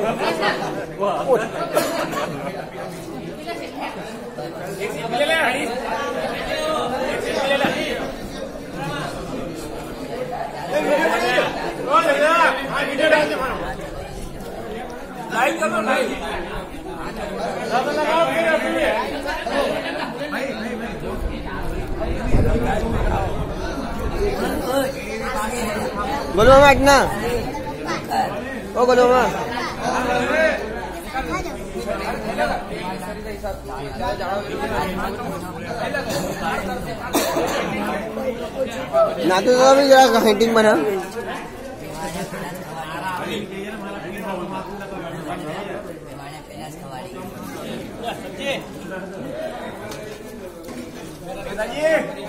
live कर दो live बोलो मामा इतना ओ बोलो मामा ना तो अभी जरा हेडिंग बना पिताजी